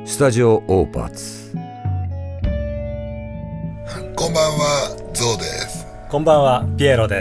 スタジオオーパーツ。 こんばんは、ゾウです。 こんばんは、ピエロです。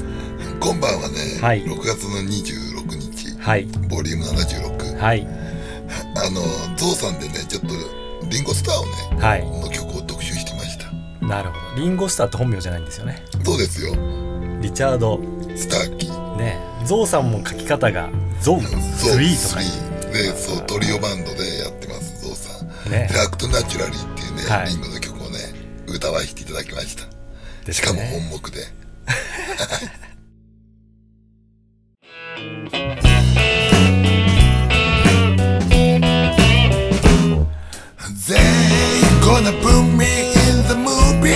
今晩はね、 はい、 6月の26日、 はい、 ボリューム76、 はい、 ゾウさんでね、ちょっとリンゴスターをね、 はい、 の曲を特集してました。 なるほど。リンゴスターって本名じゃないんですよね。 そうですよ。 リチャード・スターキー。 ね、ゾウさんも書き方がゾウ3とかで、そう、トリオバンドでやってます、ゾウさん。 ね、 アクトナチュラリーっていうね、 はい、 リンゴの曲をね、歌わせていただきました。 ですね、 しかも本目で。They gonna put me in the movie.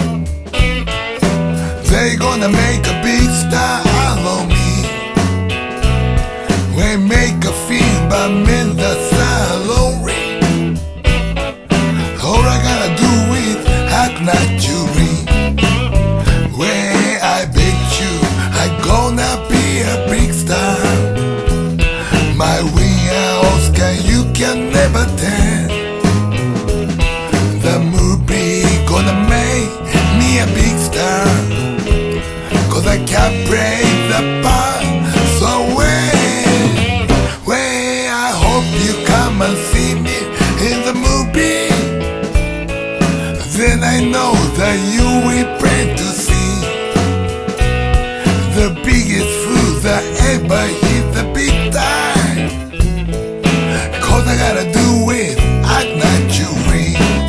They gonna make a big star out of me. We make a film but in the salary. All I gotta do is act naturally. Where I bet you I gonna be a big star. My winner Oscar you can never tell. The movie gonna make me a big star. Cause I can't play the part so well. Well, I hope you come and see me in the movie. Then I know that you will pray to see the biggest fool that ever hit the big time. Cause I gotta do it, act naturally.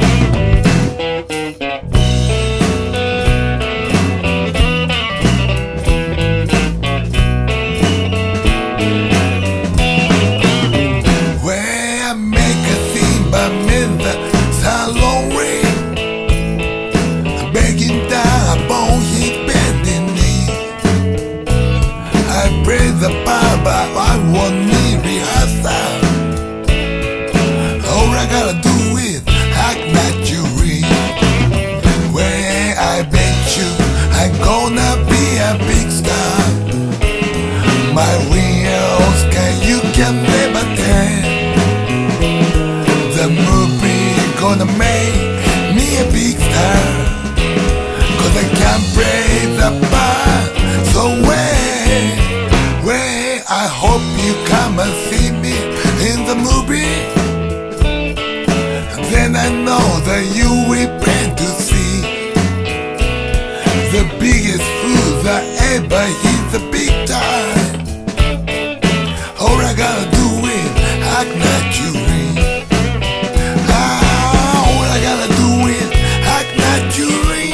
Where I make a scene but in the salary. Begging down upon his bending knee. I pray the bar but I won't need rehearsal. All I gotta do is act naturally. Where I bet you I'm gonna be a big star. My real Oscar you can never tell. The movie gonna make me a big star. Cause I can't play the part so well. Well, I hope you come and see me in the movie. Then I know that you will pay to see the biggest fool that ever hit the big time. All I gotta do is act naturally. All I gotta do is act naturally.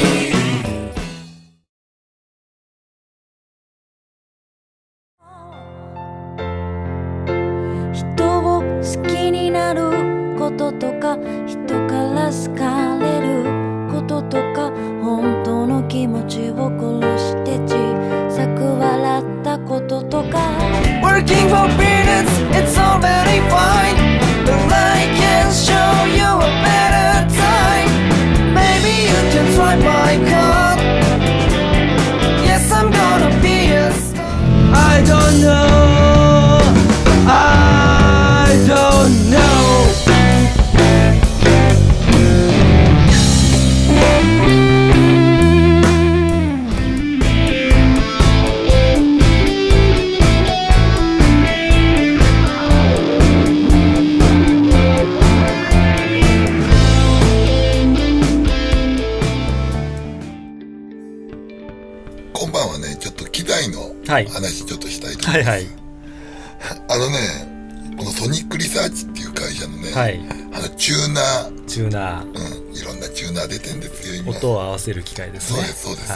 人を好きになることとか、人から好かれることとか、本当の気持ちを殺して小さく笑ったこととか。 Working for peanuts, it's already fine, but I can show you a better time. Maybe you can try my card. Yes, I'm gonna be a star. I don't know, I don't know. 今晩はね、ちょっと機材の話ちょっとしたいと思います。 はいはい、 このソニックリサーチっていう会社のね、 はい、 チューナー、いろんなチューナー出てんですよ、今。 音を合わせる機械ですね。 そうです、そうです。 はい、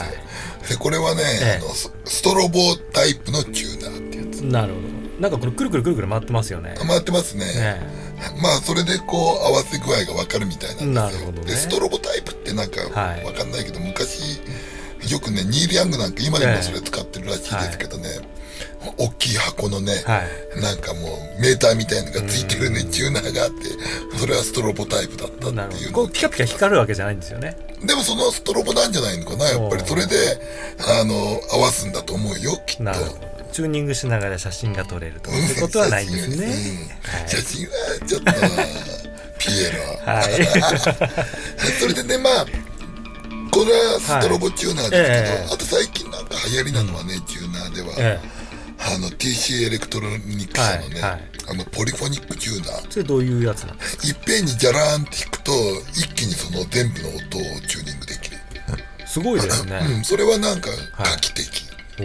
で、これはね、ストロボタイプのチューナーってやつ。 なるほど。なんかこれくるくるくるくる回ってますよね。 回ってますね。まあ、それでこう、合わせ具合がわかるみたいなんですよ。 なるほどね。 で、ストロボタイプってなんかわかんないけど、昔、よくね、ニール・ヤングなんか今でもそれ使ってるらしいですけどね、大きい箱のね、なんかもうメーターみたいのがついてるね、チューナーがあって、それはストロボタイプだったっていう。 こうピカピカ光るわけじゃないんですよね。 でもそのストロボなんじゃないのかな、やっぱりそれで合わすんだと思うよ、きっと。 なるほど。チューニングしながら写真が撮れるということはないんですね。 写真はちょっとピエロ。 はい。 それでね、まあこれはストロボチューナーですけど、あと最近なんか流行りなのはね、チューナーでは、TC エレクトロニク社のね、ポリフォニックチューナー。 それどういうやつなんですか？ いっぺんにジャラーンって弾くと一気にその全部の音をチューニングできる。 すごいですね。 それはなんか画期的。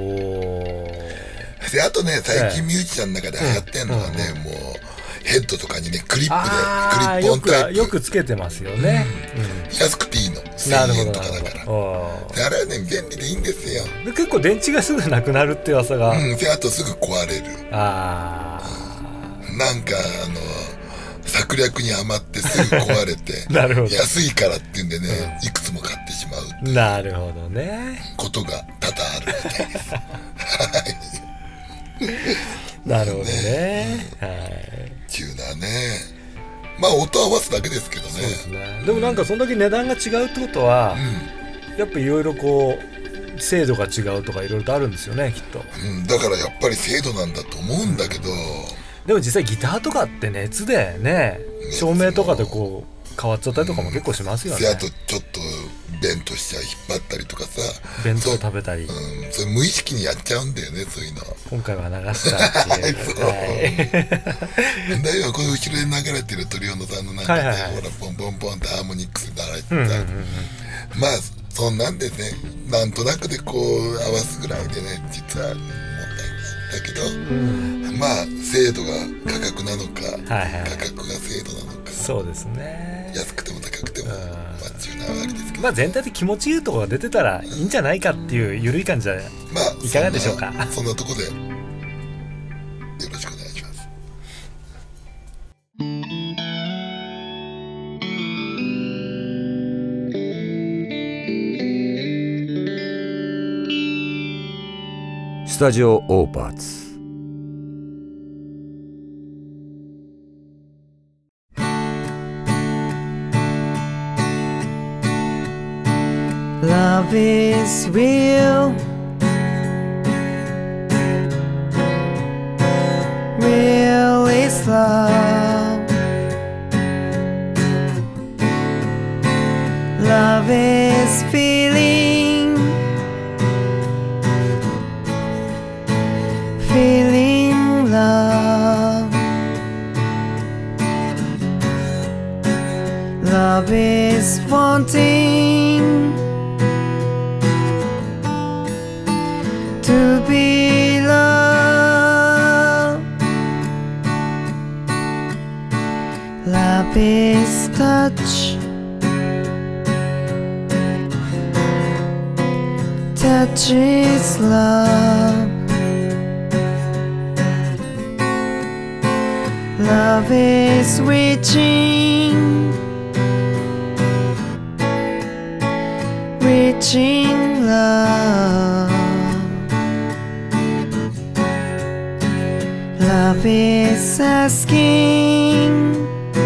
であとね、最近ミュージシャンの中で流行ってんのはね、もうヘッドとかにねクリップでクリップオンタイプよくつけてますよね。 安くていいの。1000円とかだから。あれはね便利でいいんですよ。 で結構電池がすぐなくなるって噂が。 であとすぐ壊れる。なんか策略にはまってすぐ壊れてなるほど、 安いからっていうんでね、いくつも買ってしまうっていうなるほどねことが多々あるみたいです。 なるほどね。はい。 チューナーね。まあ音合わすだけですけどね。 そうですね。でもなんかそんだけ値段が違うってことは、やっぱいろいろこう精度が違うとかいろいろとあるんですよね、きっと。 だからやっぱり精度なんだと思うんだけど。 でも実際ギターとかって熱でね、照明とかでこう変わっちゃったりとかも結構しますよね。 あとちょっとベントしちゃ引っ張ったりとかさ、 弁当食べたり、 それ無意識にやっちゃうんだよね、そういうの。 今回は流したっていうだよ、この後ろで流れてる鳥尾野さんのなんかね、ほらポンポンポンってハーモニックスで流れてさ、まあそんなんでね、なんとなくでこう合わすぐらいでね、実は問題ないんだけど、まあ精度が価格なのか、価格が精度なのか。 そうですね。 安くても高くてもチューナーはありですけど、 まあ全体で気持ちいいところが出てたらいいんじゃないかっていう緩い感じはいかがでしょうか。 そんなとこでよろしくお願いします。 スタジオオーパーツ。 Love is real, real is love. Love is feeling, feeling love. Love is wanting to be loved. Love is touch, touch is love. Love is reaching, reaching love. Love is asking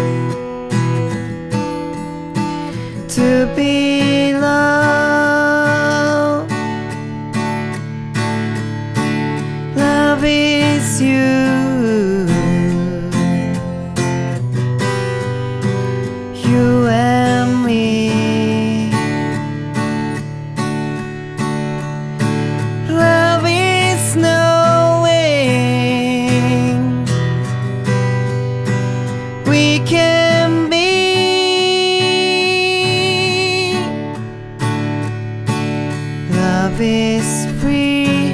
to be loved. Love is you, you and me. Love is knowing we can be. Love is free,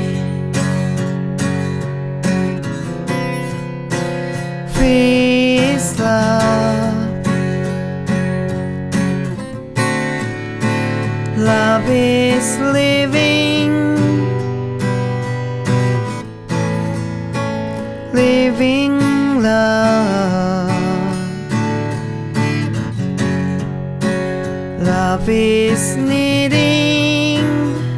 free is love. Love is living, living love. Love is needing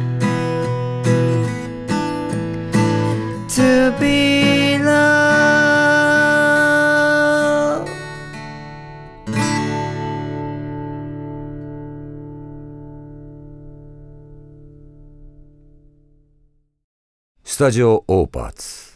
to be loved. スタジオオーパーツ。